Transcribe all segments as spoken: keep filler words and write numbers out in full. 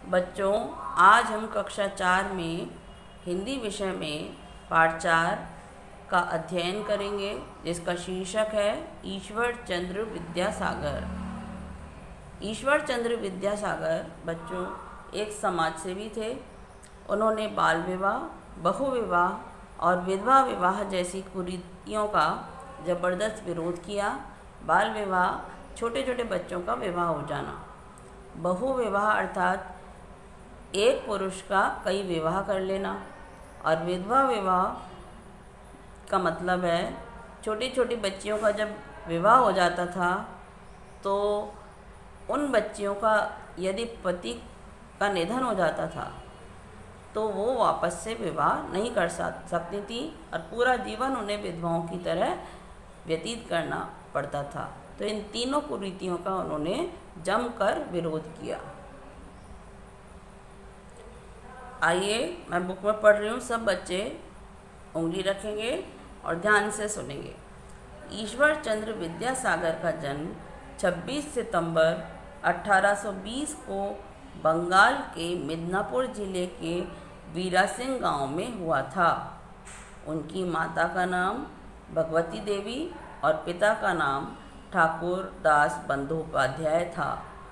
बच्चों, आज हम कक्षा चार में हिंदी विषय में पाठ चार का अध्ययन करेंगे, जिसका शीर्षक है ईश्वर चंद्र विद्यासागर। ईश्वर चंद्र विद्यासागर बच्चों एक समाजसेवी थे। उन्होंने बाल विवाह, बहु विवाह और विधवा विवाह जैसी कुरीतियों का ज़बरदस्त विरोध किया। बाल विवाह छोटे छोटे बच्चों का विवाह हो जाना, बहु विवाह अर्थात एक पुरुष का कई विवाह कर लेना, और विधवा विवाह का मतलब है छोटी छोटी बच्चियों का जब विवाह हो जाता था तो उन बच्चियों का यदि पति का निधन हो जाता था तो वो वापस से विवाह नहीं कर सकती थी और पूरा जीवन उन्हें विधवाओं की तरह व्यतीत करना पड़ता था। तो इन तीनों कुरीतियों का उन्होंने जमकर विरोध किया। आइए, मैं बुक में पढ़ रही हूँ, सब बच्चे उंगली रखेंगे और ध्यान से सुनेंगे। ईश्वर चंद्र विद्यासागर का जन्म छब्बीस सितंबर अठारह सौ बीस को बंगाल के मिदनापुर जिले के वीरासिंह गांव में हुआ था। उनकी माता का नाम भगवती देवी और पिता का नाम ठाकुर दास बंदोपाध्याय था।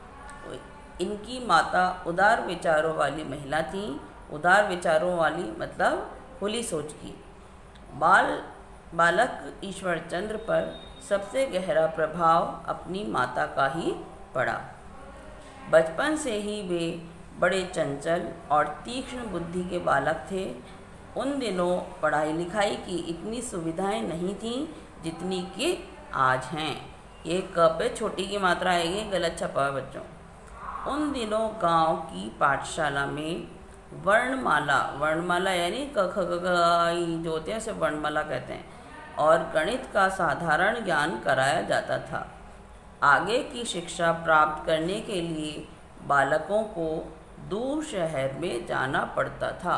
इनकी माता उदार विचारों वाली महिला थी। उदार विचारों वाली मतलब खुली सोच की। बाल बालक ईश्वर चंद्र पर सबसे गहरा प्रभाव अपनी माता का ही पड़ा। बचपन से ही वे बड़े चंचल और तीक्ष्ण बुद्धि के बालक थे। उन दिनों पढ़ाई लिखाई की इतनी सुविधाएं नहीं थीं जितनी कि आज हैं। ये क पे छोटी की मात्रा आएगी, गलत छपा है बच्चों। उन दिनों गांव की पाठशाला में वर्णमाला वर्णमाला यानी क ख ग घ ई जो होते हैं उसे वर्णमाला कहते हैं, और गणित का साधारण ज्ञान कराया जाता था। आगे की शिक्षा प्राप्त करने के लिए बालकों को दूर शहर में जाना पड़ता था।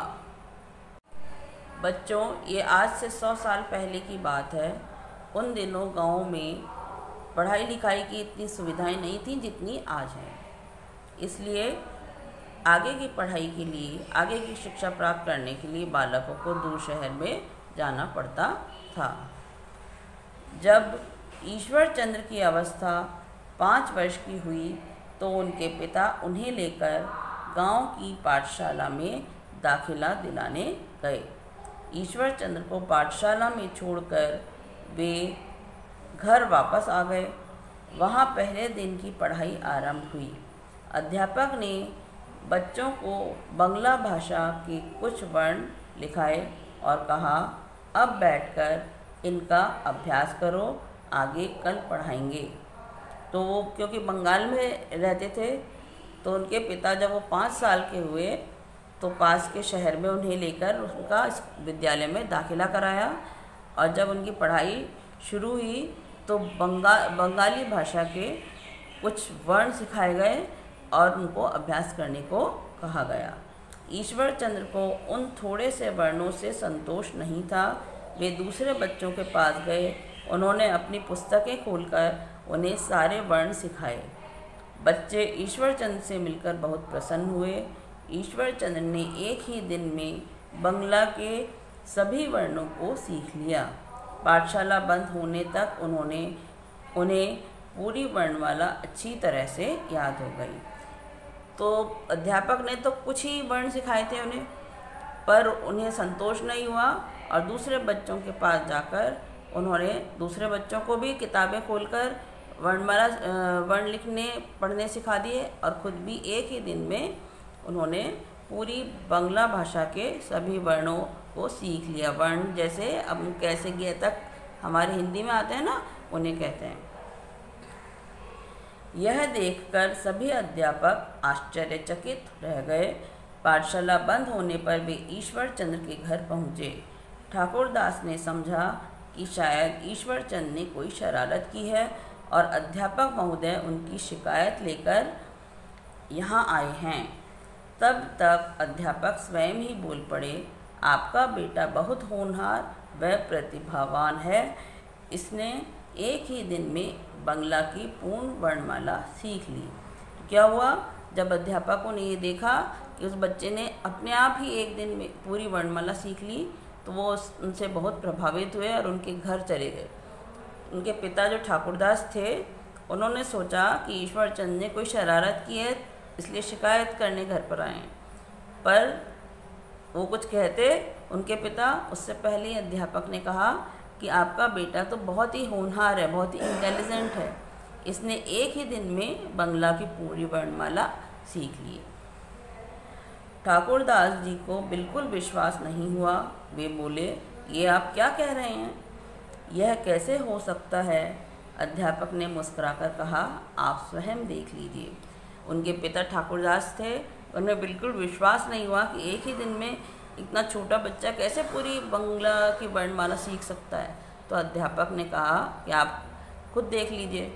बच्चों, ये आज से सौ साल पहले की बात है। उन दिनों गांव में पढ़ाई लिखाई की इतनी सुविधाएं नहीं थी जितनी आज हैं। इसलिए आगे की पढ़ाई के लिए, आगे की शिक्षा प्राप्त करने के लिए बालकों को दूर शहर में जाना पड़ता था। जब ईश्वर चंद्र की अवस्था पाँच वर्ष की हुई तो उनके पिता उन्हें लेकर गांव की पाठशाला में दाखिला दिलाने गए। ईश्वर चंद्र को पाठशाला में छोड़कर वे घर वापस आ गए। वहां पहले दिन की पढ़ाई आरंभ हुई। अध्यापक ने बच्चों को बंगला भाषा के कुछ वर्ण लिखाए और कहा, अब बैठकर इनका अभ्यास करो, आगे कल पढ़ाएंगे। तो वो क्योंकि बंगाल में रहते थे तो उनके पिता जब वो पाँच साल के हुए तो पास के शहर में उन्हें लेकर उनका विद्यालय में दाखिला कराया, और जब उनकी पढ़ाई शुरू हुई तो बंगा बंगाली भाषा के कुछ वर्ण सिखाए गए और उनको अभ्यास करने को कहा गया। ईश्वर चंद्र को उन थोड़े से वर्णों से संतोष नहीं था। वे दूसरे बच्चों के पास गए। उन्होंने अपनी पुस्तकें खोलकर उन्हें सारे वर्ण सिखाए। बच्चे ईश्वर चंद्र से मिलकर बहुत प्रसन्न हुए। ईश्वर चंद्र ने एक ही दिन में बंगला के सभी वर्णों को सीख लिया। पाठशाला बंद होने तक उन्होंने उन्हें पूरी वर्णमाला अच्छी तरह से याद हो गई। तो अध्यापक ने तो कुछ ही वर्ण सिखाए थे उन्हें, पर उन्हें संतोष नहीं हुआ और दूसरे बच्चों के पास जाकर उन्होंने दूसरे बच्चों को भी किताबें खोलकर वर्णमाला वर्ण लिखने पढ़ने सिखा दिए, और खुद भी एक ही दिन में उन्होंने पूरी बंगला भाषा के सभी वर्णों को सीख लिया। वर्ण जैसे अब कैसे गए तक हमारे हिंदी में आते हैं ना, उन्हें कहते हैं। यह देखकर सभी अध्यापक आश्चर्यचकित रह गए। पाठशाला बंद होने पर वे ईश्वर चंद्र के घर पहुँचे। ठाकुर दास ने समझा कि शायद ईश्वर चंद्र ने कोई शरारत की है और अध्यापक महोदय उनकी शिकायत लेकर यहाँ आए हैं। तब तक अध्यापक स्वयं ही बोल पड़े, आपका बेटा बहुत होनहार व प्रतिभावान है। इसने एक ही दिन में बंगला की पूर्ण वर्णमाला सीख ली। क्या हुआ? जब अध्यापकों ने ये देखा कि उस बच्चे ने अपने आप ही एक दिन में पूरी वर्णमाला सीख ली तो वो उनसे बहुत प्रभावित हुए और उनके घर चले गए। उनके पिता जो ठाकुरदास थे उन्होंने सोचा कि ईश्वर चंद ने कोई शरारत की है, इसलिए शिकायत करने घर पर आए हैं। पर वो कुछ कहते उनके पिता, उससे पहले अध्यापक ने कहा कि आपका बेटा तो बहुत ही होनहार है, बहुत ही इंटेलिजेंट है, इसने एक ही दिन में बंगला की पूरी वर्णमाला सीख ली। ठाकुरदास जी को बिल्कुल विश्वास नहीं हुआ। वे बोले, ये आप क्या कह रहे हैं, यह कैसे हो सकता है? अध्यापक ने मुस्कुराकर कहा, आप स्वयं देख लीजिए। उनके पिता ठाकुरदास थे, उन्हें बिल्कुल विश्वास नहीं हुआ कि एक ही दिन में इतना छोटा बच्चा कैसे पूरी बंगला की वर्णमाला सीख सकता है। तो अध्यापक ने कहा कि आप खुद देख लीजिए।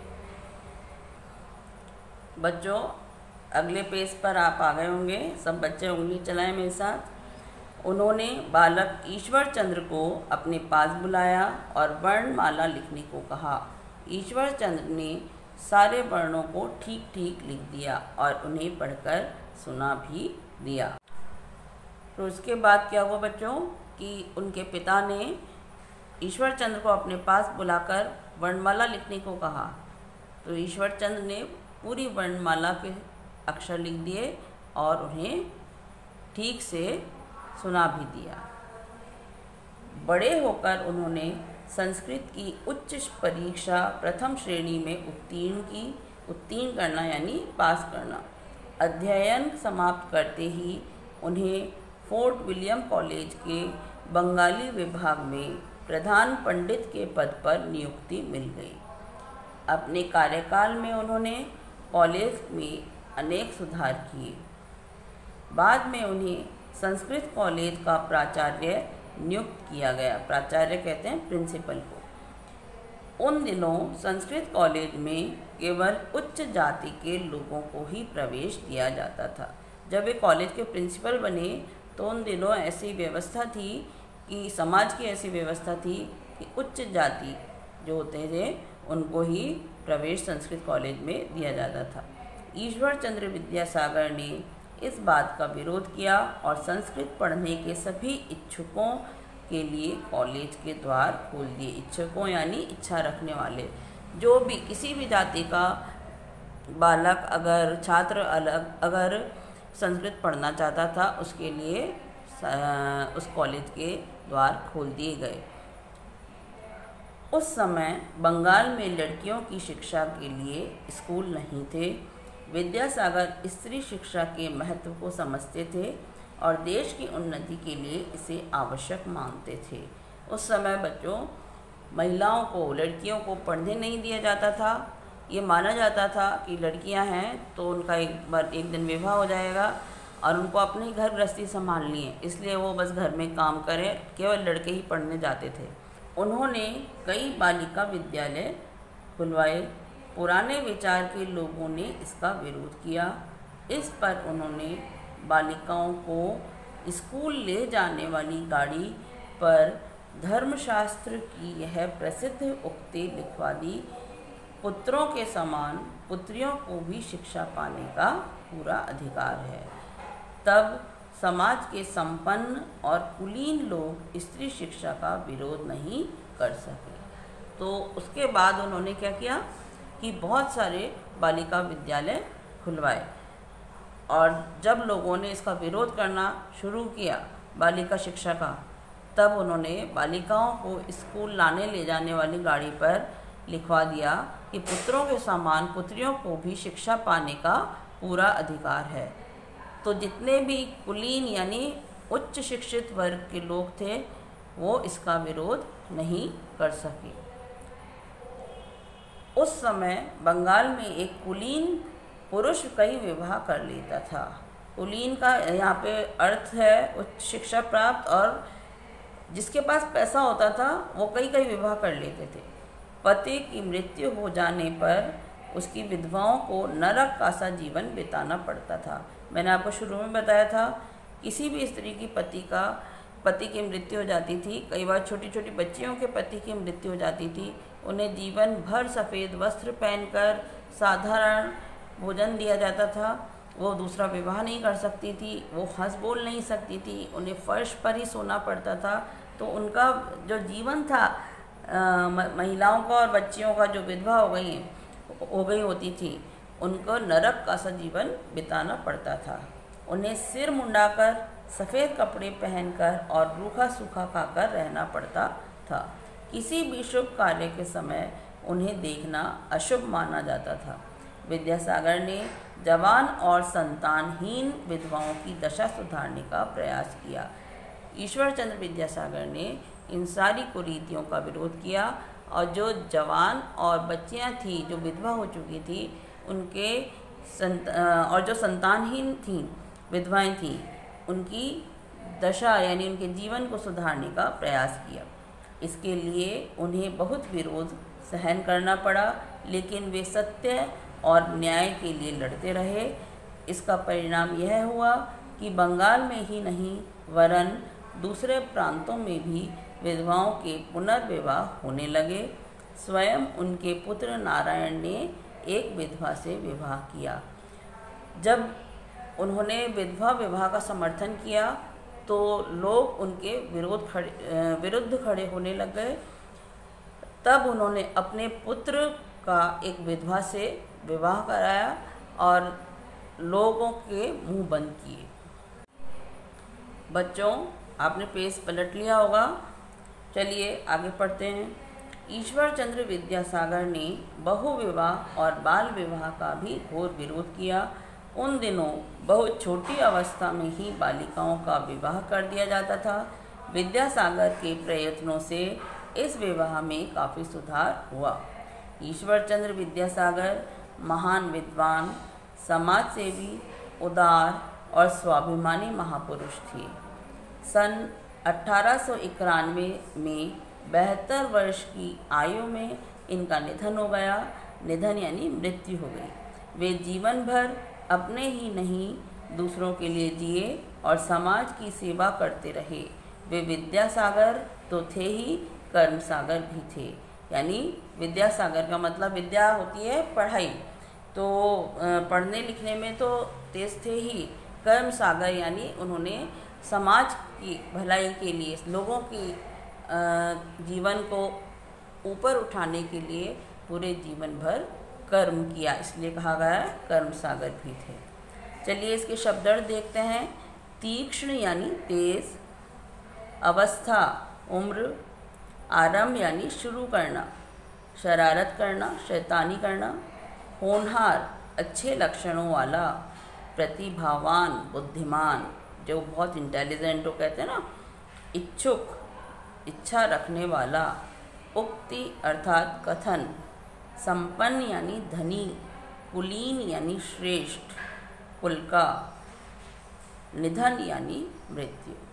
बच्चों, अगले पेज पर आप आ गए होंगे, सब बच्चे उंगली चलाएं मेरे साथ। उन्होंने बालक ईश्वर चंद्र को अपने पास बुलाया और वर्णमाला लिखने को कहा। ईश्वर चंद्र ने सारे वर्णों को ठीक ठीक लिख दिया और उन्हें पढ़कर सुना भी दिया। तो उसके बाद क्या हुआ बच्चों कि उनके पिता ने ईश्वर चंद्र को अपने पास बुलाकर वर्णमाला लिखने को कहा। तो ईश्वर चंद्र ने पूरी वर्णमाला के अक्षर लिख दिए और उन्हें ठीक से सुना भी दिया। बड़े होकर उन्होंने संस्कृत की उच्च परीक्षा प्रथम श्रेणी में उत्तीर्ण की उत्तीर्ण करना यानी पास करना। अध्ययन समाप्त करते ही उन्हें फोर्ट विलियम कॉलेज के बंगाली विभाग में प्रधान पंडित के पद पर नियुक्ति मिल गई। अपने कार्यकाल में उन्होंने कॉलेज में अनेक सुधार किए। बाद में उन्हें संस्कृत कॉलेज का प्राचार्य नियुक्त किया गया। प्राचार्य कहते हैं प्रिंसिपल को। उन दिनों संस्कृत कॉलेज में केवल उच्च जाति के लोगों को ही प्रवेश दिया जाता था। जब वे कॉलेज के प्रिंसिपल बने तो उन दिनों ऐसी व्यवस्था थी कि समाज की ऐसी व्यवस्था थी कि उच्च जाति जो होते थे उनको ही प्रवेश संस्कृत कॉलेज में दिया जाता था। ईश्वर चंद्र विद्यासागर ने इस बात का विरोध किया और संस्कृत पढ़ने के सभी इच्छुकों के लिए कॉलेज के द्वार खोल दिए। इच्छुकों यानी इच्छा रखने वाले, जो भी किसी भी जाति का बालक अगर छात्र अलग अगर संस्कृत पढ़ना चाहता था उसके लिए उस कॉलेज के द्वार खोल दिए गए। उस समय बंगाल में लड़कियों की शिक्षा के लिए स्कूल नहीं थे। विद्यासागर स्त्री शिक्षा के महत्व को समझते थे और देश की उन्नति के लिए इसे आवश्यक मानते थे। उस समय बच्चों महिलाओं को, लड़कियों को पढ़ने नहीं दिया जाता था। ये माना जाता था कि लड़कियां हैं तो उनका एक बार एक दिन विवाह हो जाएगा और उनको अपने घर गृहस्थी संभालनी है, इसलिए वो बस घर में काम करें, केवल लड़के ही पढ़ने जाते थे। उन्होंने कई बालिका विद्यालय खुलवाए। पुराने विचार के लोगों ने इसका विरोध किया। इस पर उन्होंने बालिकाओं को स्कूल ले जाने वाली गाड़ी पर धर्मशास्त्र की यह प्रसिद्ध उक्ति लिखवा दी, पुत्रों के समान पुत्रियों को भी शिक्षा पाने का पूरा अधिकार है। तब समाज के संपन्न और कुलीन लोग स्त्री शिक्षा का विरोध नहीं कर सके। तो उसके बाद उन्होंने क्या किया कि बहुत सारे बालिका विद्यालय खुलवाए और जब लोगों ने इसका विरोध करना शुरू किया बालिका शिक्षा का, तब उन्होंने बालिकाओं को स्कूल लाने ले जाने वाली गाड़ी पर लिखवा दिया कि पुत्रों के समान पुत्रियों को भी शिक्षा पाने का पूरा अधिकार है। तो जितने भी कुलीन यानी उच्च शिक्षित वर्ग के लोग थे वो इसका विरोध नहीं कर सके। उस समय बंगाल में एक कुलीन पुरुष कई विवाह कर लेता था। कुलीन का यहाँ पे अर्थ है उच्च शिक्षा प्राप्त, और जिसके पास पैसा होता था वो कई कई विवाह कर लेते थे। पति की मृत्यु हो जाने पर उसकी विधवाओं को नरक का सा जीवन बिताना पड़ता था। मैंने आपको शुरू में बताया था किसी भी स्त्री की पति का पति की मृत्यु हो जाती थी, कई बार छोटी छोटी बच्चियों के पति की मृत्यु हो जाती थी, उन्हें जीवन भर सफ़ेद वस्त्र पहनकर साधारण भोजन दिया जाता था वो दूसरा विवाह नहीं कर सकती थी, वो हंस बोल नहीं सकती थी, उन्हें फर्श पर ही सोना पड़ता था। तो उनका जो जीवन था, आ, महिलाओं का और बच्चियों का जो विधवा हो गई हो गई होती थी, उनको नरक का सा जीवन बिताना पड़ता था। उन्हें सिर मुंडाकर, सफ़ेद कपड़े पहनकर और रूखा सूखा खाकर रहना पड़ता था। किसी भी शुभ कार्य के समय उन्हें देखना अशुभ माना जाता था। विद्यासागर ने जवान और संतानहीन विधवाओं की दशा सुधारने का प्रयास किया। ईश्वर चंद्र विद्यासागर ने इन सारी कुरीतियों का विरोध किया और जो जवान और बच्चियां थी, जो विधवा हो चुकी थी, उनके संत और जो संतानहीन थीं, विधवाएं थीं, उनकी दशा यानी उनके जीवन को सुधारने का प्रयास किया। इसके लिए उन्हें बहुत विरोध सहन करना पड़ा, लेकिन वे सत्य और न्याय के लिए लड़ते रहे। इसका परिणाम यह हुआ कि बंगाल में ही नहीं वरन दूसरे प्रांतों में भी विधवाओं के पुनर्विवाह होने लगे। स्वयं उनके पुत्र नारायण ने एक विधवा से विवाह किया। जब उन्होंने विधवा विवाह का समर्थन किया तो लोग उनके विरोध खड़े विरुद्ध खड़े होने लग गए। तब उन्होंने अपने पुत्र का एक विधवा से विवाह कराया और लोगों के मुंह बंद किए। बच्चों, आपने पेज पलट लिया होगा। चलिए आगे पढ़ते हैं। ईश्वर चंद्र विद्यासागर ने बहुविवाह और बाल विवाह का भी घोर विरोध किया। उन दिनों बहुत छोटी अवस्था में ही बालिकाओं का विवाह कर दिया जाता था। विद्यासागर के प्रयत्नों से इस विवाह में काफ़ी सुधार हुआ। ईश्वर चंद्र विद्यासागर महान विद्वान, समाजसेवी, उदार और स्वाभिमानी महापुरुष थे। सन अठारह सौ इक्यानवे में बहत्तर वर्ष की आयु में इनका निधन हो गया। निधन यानी मृत्यु हो गई। वे जीवन भर अपने ही नहीं दूसरों के लिए जिए और समाज की सेवा करते रहे। वे विद्यासागर तो थे ही, कर्मसागर भी थे। यानी विद्यासागर का मतलब विद्या होती है पढ़ाई, तो पढ़ने लिखने में तो तेज थे ही। कर्मसागर यानी उन्होंने समाज की भलाई के लिए, लोगों की जीवन को ऊपर उठाने के लिए पूरे जीवन भर कर्म किया, इसलिए कहा गया कर्मसागर भी थे। चलिए इसके शब्दार्थ देखते हैं। तीक्ष्ण यानी तेज, अवस्था उम्र, आरंभ यानी शुरू करना, शरारत करना, शैतानी करना, होनहार अच्छे लक्षणों वाला, प्रतिभावान बुद्धिमान, जो बहुत इंटेलिजेंट हो कहते हैं ना, इच्छुक इच्छा रखने वाला, उक्ति अर्थात कथन, संपन्न यानी धनी, कुलीन यानी श्रेष्ठ, कुल का, निधन यानी मृत्यु।